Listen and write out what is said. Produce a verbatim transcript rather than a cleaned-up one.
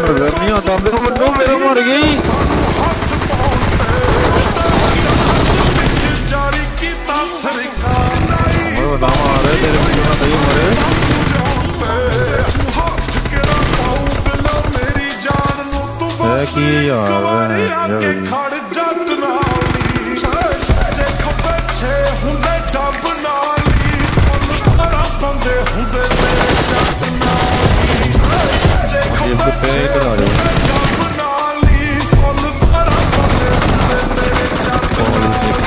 ਨਜ਼ਰ ਨਹੀਂ ਆਉਂਦਾ ਮੈਨੂੰ ਮੇਰੇ ਮਰ ਗਈ बता मारे तेरे नहीं मरे की यार पे